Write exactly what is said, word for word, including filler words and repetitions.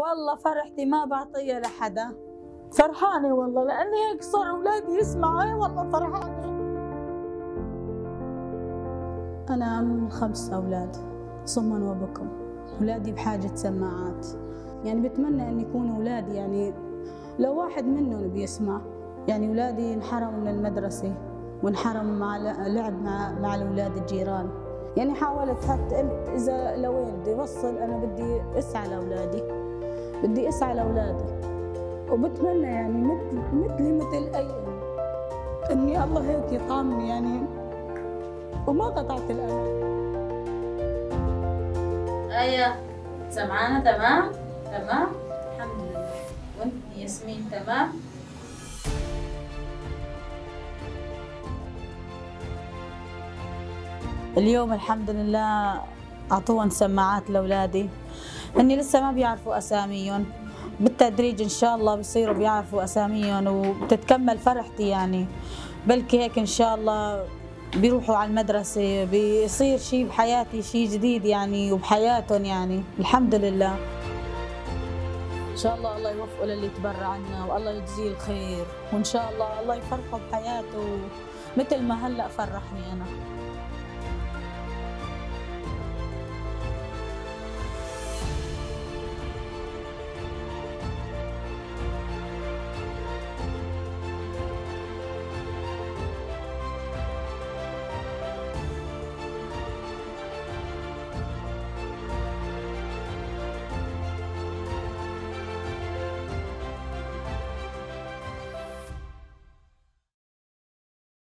والله فرحتي ما بعطيها لحدا، فرحانة والله لأني هيك صار أولادي يسمعوا. هي والله فرحانة. أنا أم خمسة أولاد صما وبكم، أولادي بحاجة سماعات، يعني بتمنى أن يكونوا أولادي يعني لو واحد منهم بيسمع. يعني أولادي انحرموا من المدرسة وانحرموا مع لعب مع مع الأولاد الجيران، يعني حاولت حتى قلت إذا لوين بدي أوصل أنا بدي أسعى لأولادي، بدي أسعى لأولادي، وبتمنى يعني مثل مثلي مثل أيام إني الله هيك يطعمني يعني وما قطعت الأمل. آية سمعانة تمام؟ تمام؟ الحمد لله. وأنت ياسمين تمام؟ اليوم الحمد لله أعطوهم سماعات لأولادي، هني لسه ما بيعرفوا أساميهم، بالتدريج إن شاء الله بيصيروا بيعرفوا أساميهم وبتتكمل فرحتي يعني، بلكي هيك إن شاء الله بيروحوا على المدرسة، بيصير شيء بحياتي شيء جديد يعني وبحياتهم يعني الحمد لله. إن شاء الله الله يوفقه للي تبرع عنا والله يجزيه الخير، وإن شاء الله الله يفرحه بحياته مثل ما هلأ فرحني أنا.